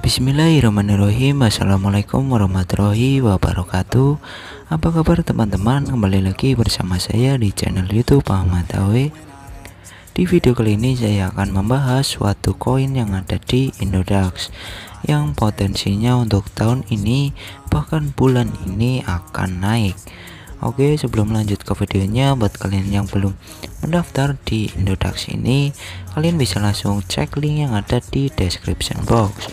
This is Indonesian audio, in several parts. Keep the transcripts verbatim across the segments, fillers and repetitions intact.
Bismillahirrahmanirrahim. Assalamualaikum warahmatullahi wabarakatuh. Apa kabar teman-teman? Kembali lagi bersama saya di channel YouTube Ahmad A W. Di video kali ini saya akan membahas suatu koin yang ada di Indodax yang potensinya untuk tahun ini bahkan bulan ini akan naik. Oke, sebelum lanjut ke videonya, buat kalian yang belum mendaftar di Indodax ini, kalian bisa langsung cek link yang ada di description box.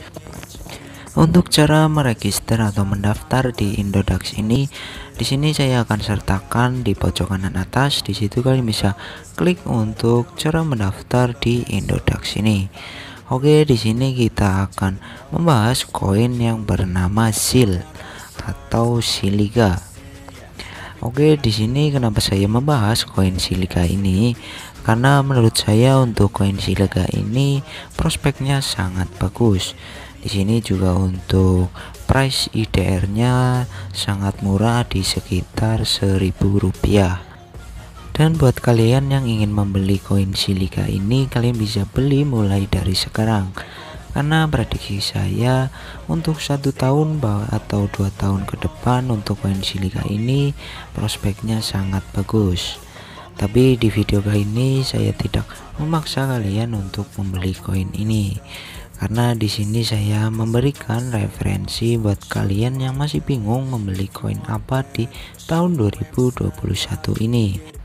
Untuk cara meregister atau mendaftar di Indodax ini, di sini saya akan sertakan di pojok kanan atas. Di situ kalian bisa klik untuk cara mendaftar di Indodax ini. Oke, di sini kita akan membahas koin yang bernama SIL atau Siliga. Oke, di sini kenapa saya membahas koin Siliga ini? Karena menurut saya untuk koin Siliga ini prospeknya sangat bagus. Di sini juga untuk price I D R-nya sangat murah di sekitar seribu rupiah. Dan buat kalian yang ingin membeli koin Siliga ini, kalian bisa beli mulai dari sekarang. Karena prediksi saya untuk satu tahun atau dua tahun ke depan untuk koin Siliga ini prospeknya sangat bagus. Tapi di video kali ini saya tidak memaksa kalian untuk membeli koin ini, karena di sini saya memberikan referensi buat kalian yang masih bingung membeli koin apa di tahun dua ribu dua puluh satu ini.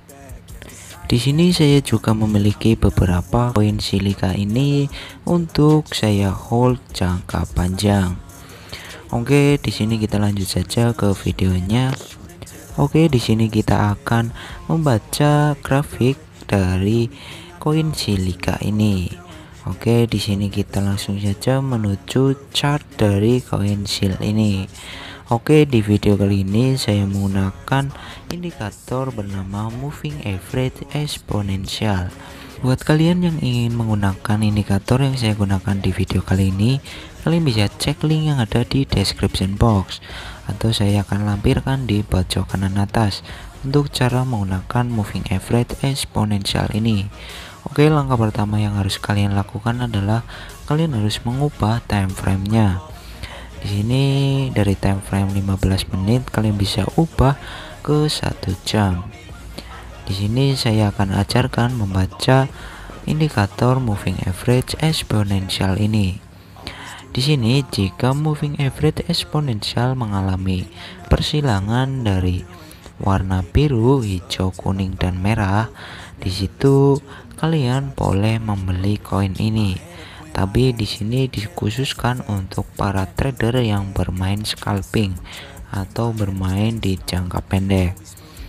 Di sini saya juga memiliki beberapa koin Siliga ini untuk saya hold jangka panjang. Oke, di sini kita lanjut saja ke videonya. Oke, di sini kita akan membaca grafik dari koin Siliga ini. Oke, di sini kita langsung saja menuju chart dari koin SIL ini. Oke, di video kali ini saya menggunakan indikator bernama Moving Average Exponential. Buat kalian yang ingin menggunakan indikator yang saya gunakan di video kali ini, kalian bisa cek link yang ada di description box, atau saya akan lampirkan di pojok kanan atas untuk cara menggunakan Moving Average Exponential ini. Oke, langkah pertama yang harus kalian lakukan adalah kalian harus mengubah time frame-nya. Di sini dari time frame lima belas menit kalian bisa ubah ke satu jam. Di sini saya akan ajarkan membaca indikator Moving Average Exponential ini. Di sini jika Moving Average Exponential mengalami persilangan dari warna biru, hijau, kuning, dan merah, di situ kalian boleh membeli koin ini. Tapi di sini dikhususkan untuk para trader yang bermain scalping atau bermain di jangka pendek.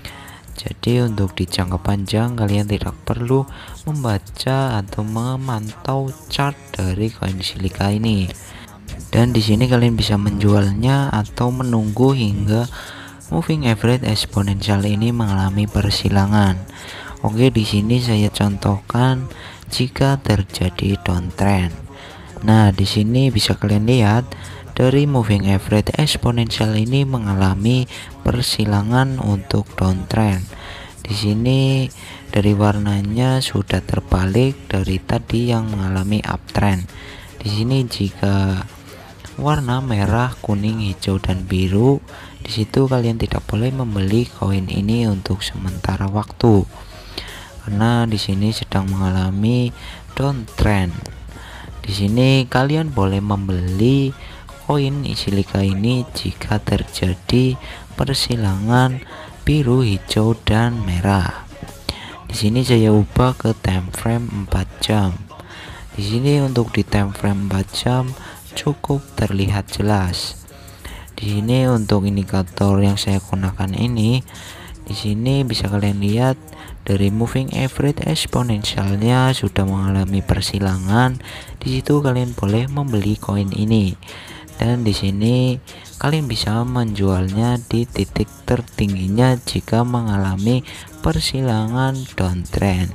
Jadi untuk di jangka panjang kalian tidak perlu membaca atau memantau chart dari koin Siliga ini. Dan di sini kalian bisa menjualnya atau menunggu hingga Moving Average Exponential ini mengalami persilangan. Oke, di sini saya contohkan jika terjadi downtrend. Nah, di sini bisa kalian lihat dari Moving Average Exponential ini mengalami persilangan untuk downtrend. Di sini dari warnanya sudah terbalik dari tadi yang mengalami uptrend. Di sini jika warna merah, kuning, hijau, dan biru, di situ kalian tidak boleh membeli koin ini untuk sementara waktu, karena di sini sedang mengalami downtrend. Di sini kalian boleh membeli koin Siliga ini jika terjadi persilangan biru, hijau, dan merah. Di sini saya ubah ke time frame empat jam. Di sini untuk di time frame empat jam cukup terlihat jelas. Di sini untuk indikator yang saya gunakan ini, di sini bisa kalian lihat dari Moving Average Exponentialnya sudah mengalami persilangan. Di situ kalian boleh membeli koin ini, dan di sini kalian bisa menjualnya di titik tertingginya jika mengalami persilangan downtrend.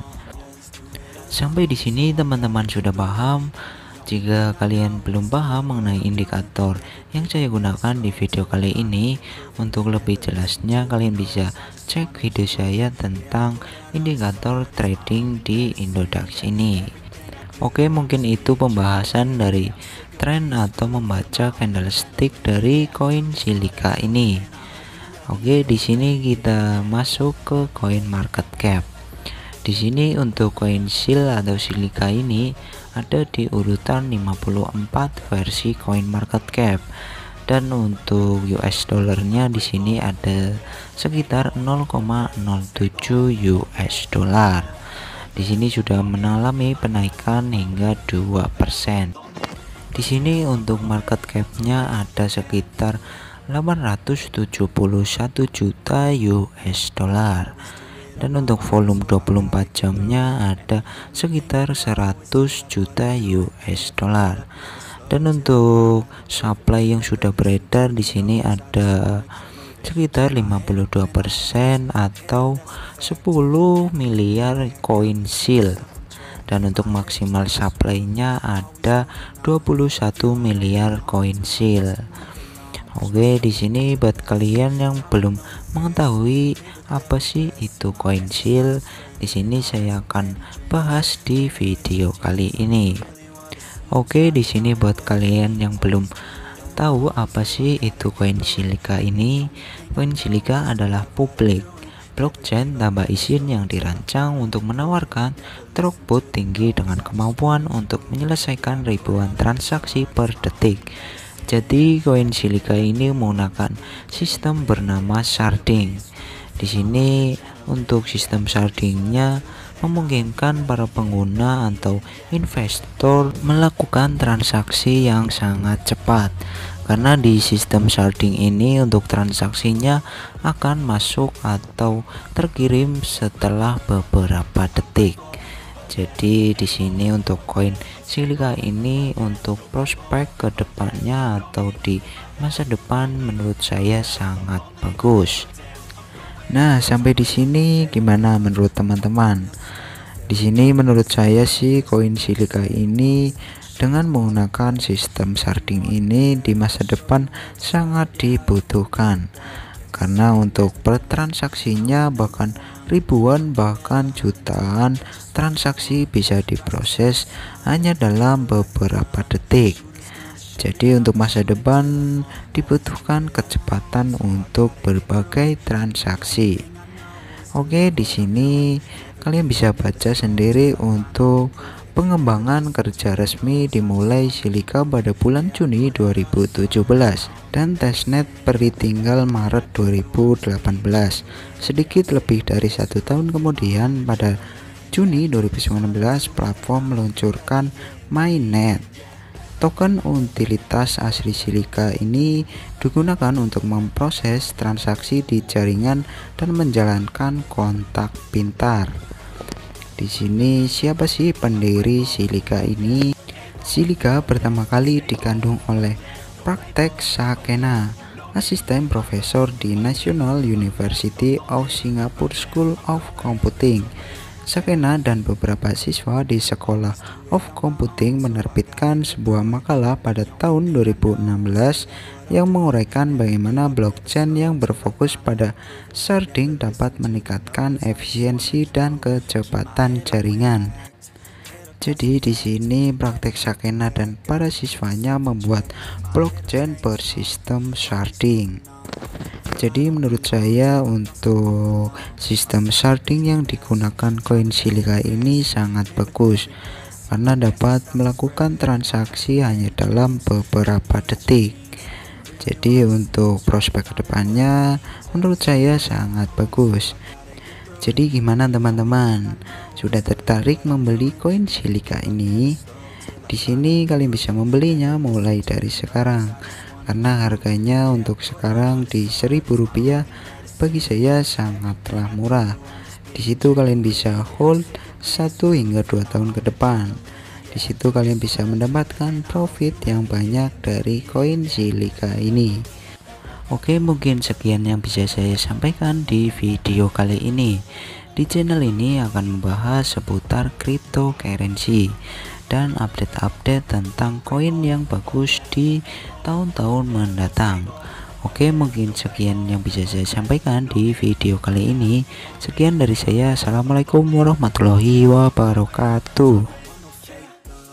Sampai di sini teman-teman sudah paham? Jika kalian belum paham mengenai indikator yang saya gunakan di video kali ini, untuk lebih jelasnya kalian bisa cek video saya tentang indikator trading di Indodax ini. Oke, mungkin itu pembahasan dari tren atau membaca candlestick dari koin silika ini. Oke, di sini kita masuk ke koin market cap. Di sini untuk koin sil atau silika ini ada di urutan lima puluh empat versi koin market cap. Dan untuk U S dollarnya di sini ada sekitar nol koma nol tujuh U S dollar. Di sini sudah mengalami penaikan hingga dua persen. Di sini untuk market cap-nya ada sekitar delapan ratus tujuh puluh satu juta U S dollar. Dan untuk volume dua puluh empat jamnya ada sekitar seratus juta U S dollar. Dan untuk supply yang sudah beredar di sini ada sekitar lima puluh dua persen atau sepuluh miliar koin sil. Dan untuk maksimal supply-nya ada dua puluh satu miliar koin sil. Oke, di sini buat kalian yang belum mengetahui apa sih itu koin sil, di sini saya akan bahas di video kali ini. Oke, di sini buat kalian yang belum tahu apa sih itu koin silika ini, koin silika adalah publik blockchain tambah izin yang dirancang untuk menawarkan throughput tinggi dengan kemampuan untuk menyelesaikan ribuan transaksi per detik. Jadi koin silika ini menggunakan sistem bernama sharding. Di sini untuk sistem shardingnya memungkinkan para pengguna atau investor melakukan transaksi yang sangat cepat, karena di sistem sharding ini untuk transaksinya akan masuk atau terkirim setelah beberapa detik. Jadi di sini untuk koin silika ini untuk prospek ke depannya atau di masa depan menurut saya sangat bagus. Nah, sampai di sini gimana menurut teman-teman? Di sini menurut saya sih koin silika ini dengan menggunakan sistem sharding ini di masa depan sangat dibutuhkan, karena untuk per transaksinya bahkan ribuan bahkan jutaan transaksi bisa diproses hanya dalam beberapa detik. Jadi untuk masa depan dibutuhkan kecepatan untuk berbagai transaksi. Oke, di sini kalian bisa baca sendiri untuk pengembangan kerja resmi dimulai silika pada bulan Juni dua ribu tujuh belas dan testnet peritinggal Maret dua ribu delapan belas. Sedikit lebih dari satu tahun kemudian pada Juni dua ribu sembilan belas platform meluncurkan mainnet. Token utilitas asli silika ini digunakan untuk memproses transaksi di jaringan dan menjalankan kontak pintar. Di sini siapa sih pendiri silika ini? Silika pertama kali dikandung oleh Praktek Sakena, asisten profesor di National University of Singapore School of Computing. Sakena dan beberapa siswa di Sekolah of Computing menerbitkan sebuah makalah pada tahun dua ribu enam belas yang menguraikan bagaimana blockchain yang berfokus pada sharding dapat meningkatkan efisiensi dan kecepatan jaringan. Jadi di sini Praktek Sakena dan para siswanya membuat blockchain bersistem sharding. Jadi menurut saya untuk sistem sharding yang digunakan koin silika ini sangat bagus, karena dapat melakukan transaksi hanya dalam beberapa detik. Jadi untuk prospek kedepannya menurut saya sangat bagus. Jadi gimana teman-teman? Sudah tertarik membeli koin silika ini? Di sini kalian bisa membelinya mulai dari sekarang, karena harganya untuk sekarang di seribu rupiah bagi saya sangatlah murah. Di situ kalian bisa hold satu hingga dua tahun ke depan. Di situ kalian bisa mendapatkan profit yang banyak dari koin silika ini. Oke, mungkin sekian yang bisa saya sampaikan di video kali ini. Di channel ini akan membahas seputar cryptocurrency dan update-update tentang koin yang bagus di tahun-tahun mendatang. Oke, mungkin sekian yang bisa saya sampaikan di video kali ini. Sekian dari saya. Assalamualaikum warahmatullahi wabarakatuh.